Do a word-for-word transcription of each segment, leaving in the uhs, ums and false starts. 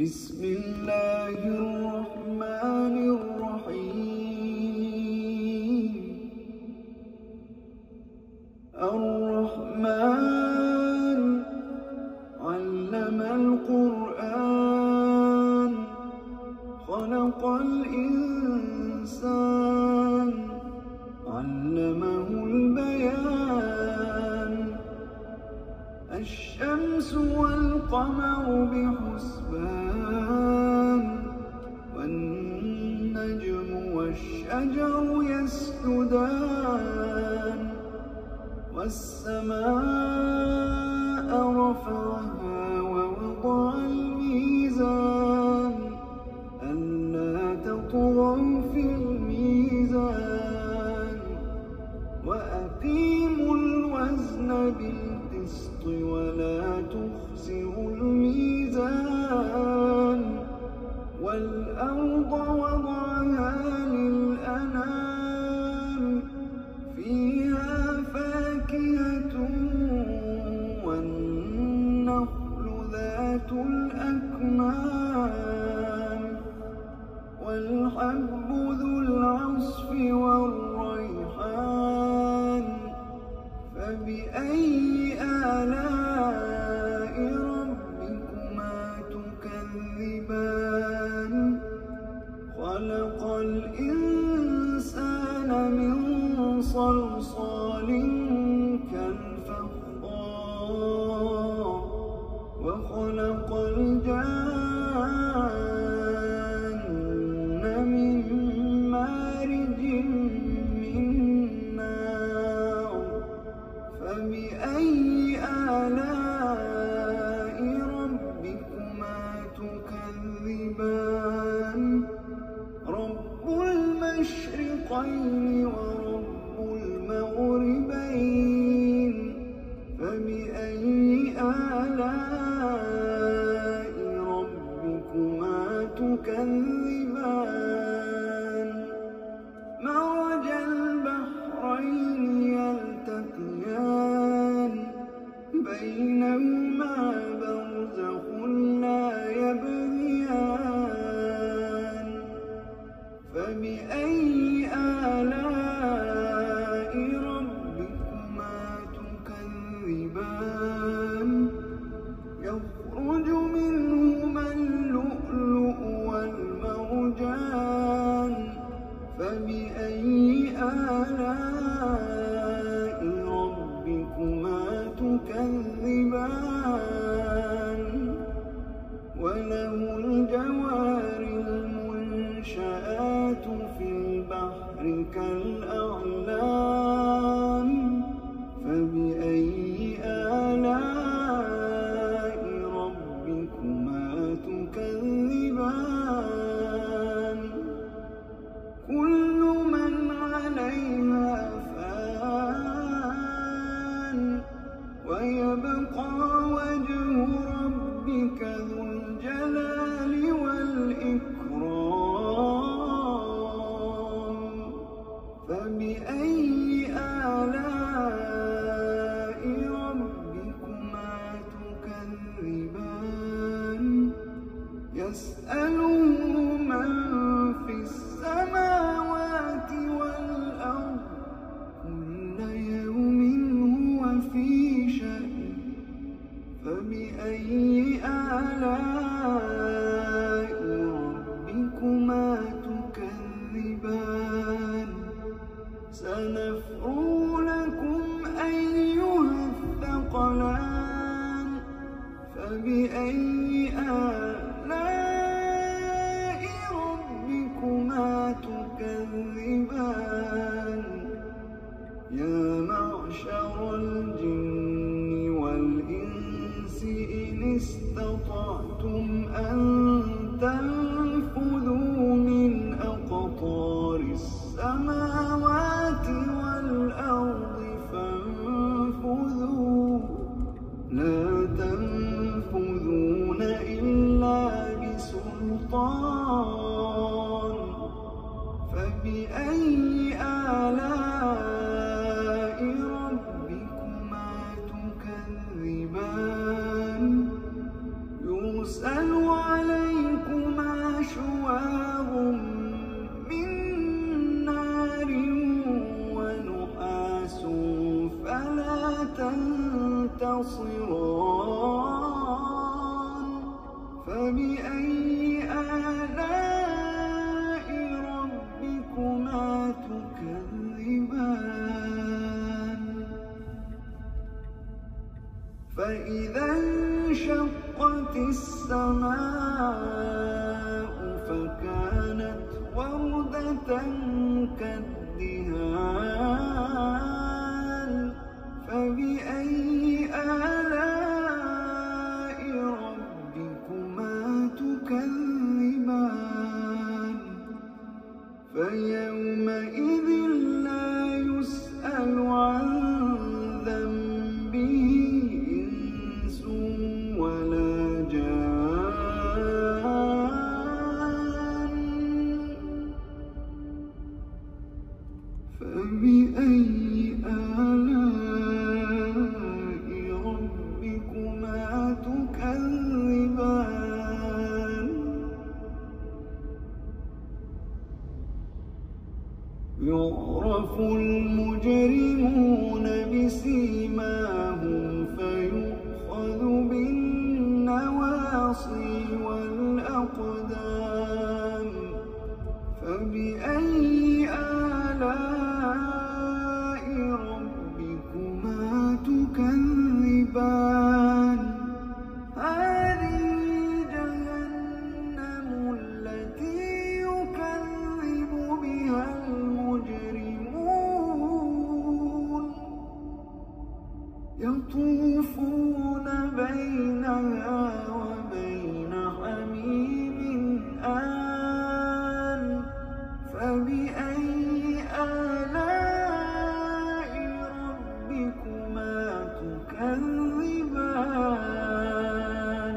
بسم الله الرحمن الرحيم. الرحمن علم القرآن خلق الإنسان علمه البيان. الشمس والقمر بحسبان والنجم والشجر يسجدان. والسماء رفعها ووضع الميزان ألا تطغوا في الميزان وأقيموا الوزن بالقسط ولا تخسروا الميزان. والأرض وضعها للأنام فيها فاكهة والنخل ذات الأكمام والحب ذو العصف والريحان. فبأي آلاء ربكما تكذبان. خلق الإنسان من صلصال كالفخار وخلق الجان من مارج من نار. فبأي آلاء ربكما تكذبان. رب المشرقين ورب المغربين. فبأي آلاء ربكما تكذبان. مرج البحرين يلتقيان بينهما برزخ لا يبغيان. فبأي آلاء ربكما تكذبان. يخرج منهما اللؤلؤ والمرجان. فبأي آلاء ربكما تكذبان. وله الجوار المنشآت في البحر كالأعلام. فبأي آلاء ربكما تكذبان. كل من عليها فان ويبقى وجه ربك ذو الجلال والإكرام. فبأي آلاء ربكما تكذبان. يسأله من في السماوات والأرض كل يوم هو في شأن. فبأي آلاء ربكما تكذبان. سنفرغ لكم فإذا انشقت السماء فكانت وردة كالدهان فبأي آلاء ربكما تكذبان فيومئذ لا يسأل عن ذنبه إنس ولا جان فبأي آلاء ربكما تكذبان يعرف المجرمون بسيماهم فيؤخذ بالنواصي والأقدام فبأي آلاء ربكما تكذبان هذه جهنم التي يكذب بها المجرمون يطوفون بينها وبين حميم آن فبأي آلاء ربكما تكذبان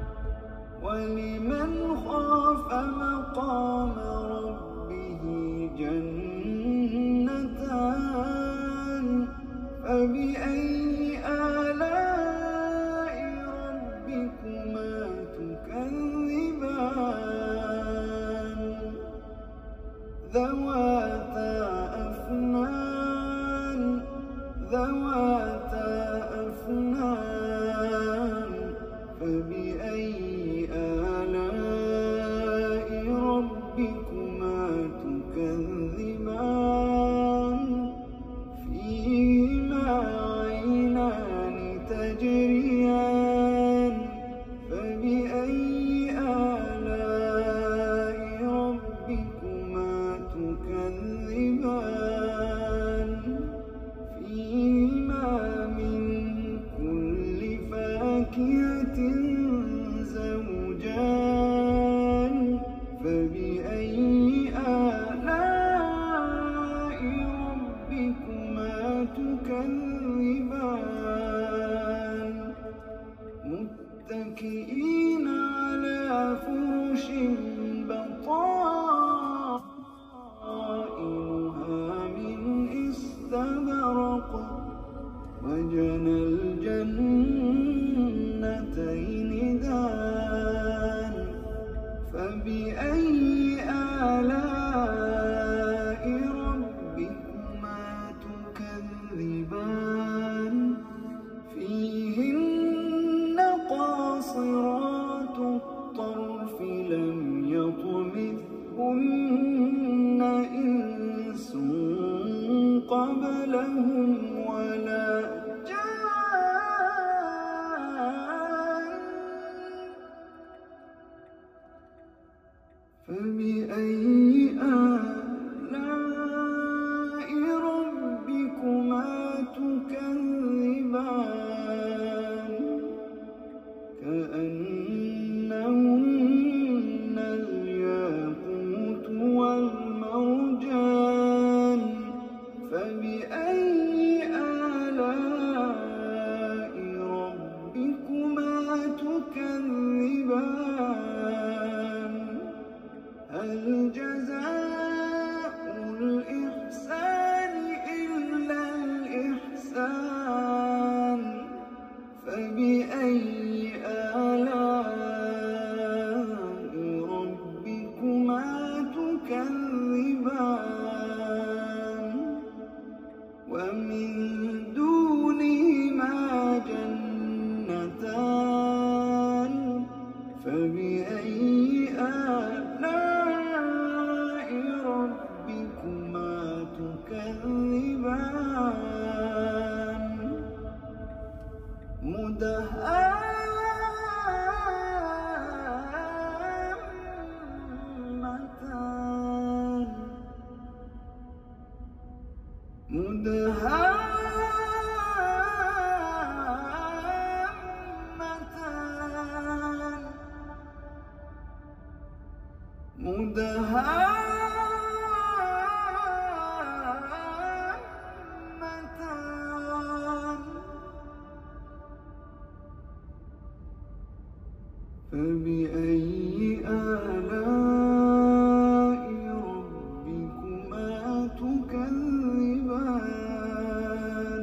ولمن خاف مقام ربه جنتان فبأي آلاء ربكما تكذبان ذواتا أفنان ذواتا أفنان فبأي آلاء ربكما تكذبان فيهما عينان تجريان فبأي آلاء ربكما تكذبان فيهما من كل فاكهة زوجان فبأي آلاء ربكما تكذبان متكئين على فرش بطائنها من استبرق وجنى الجنتين دان فبأي آلاء ربكما تكذبان فيهن قاصرات الطرف لم يطمثهن إنس قبلهم ولا جان فبأي آلاء ربكما تكذبان كأنهن الياقوت والمرجان فبأي آلاء ربكما تكذبان هل جزاء الإحسان إلا الإحسان فبأي آلاء ربكما تكذبان ومن دونهما جنتان فبأي آلاء ربكما تكذبان مدهامتان مدهامتان مدهامتان فبأي آلاء ربكما تكذبان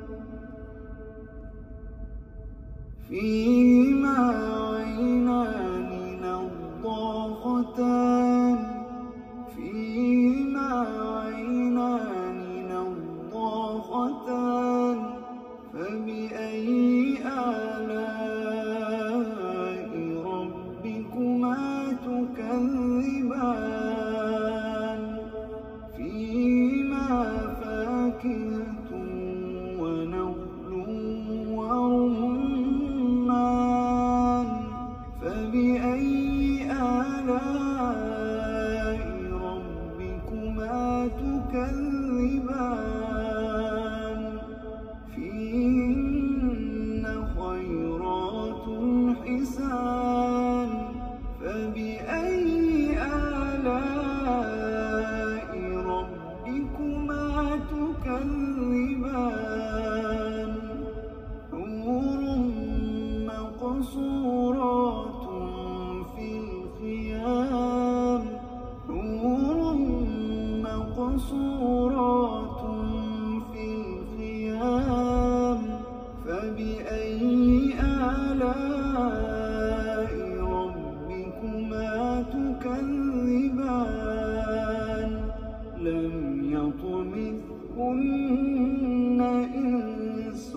فيهما عينان نضاختان فيهما عينان نضاختان فبأي آلاء ربكما تكذبان فيهما فاكهة ونخل ورمان فبأي آلاء ربكما تكذبان فيهن خيرات حسان فبأي آلاء ربكما تكذبان حور مقصورات في الخيام حور مقصورات في الخيام فبأي آلاء ربكما تكذبان لم يطمثهن إنس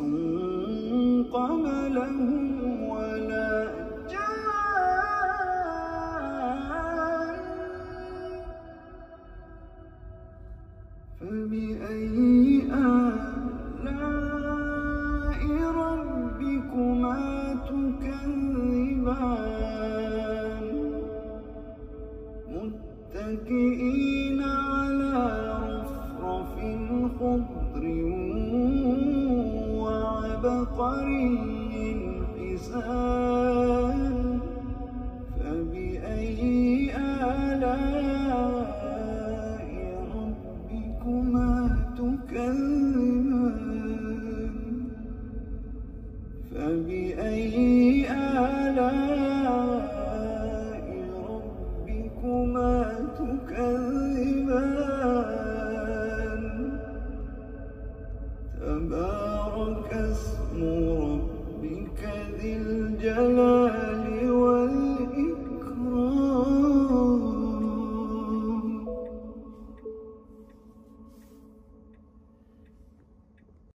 قبلهم ولا جان فبأي آلاء ربكما تكذبان متكئين على رفرف خضر وعبقري حسان فبأي آلاء ربكما تكذبان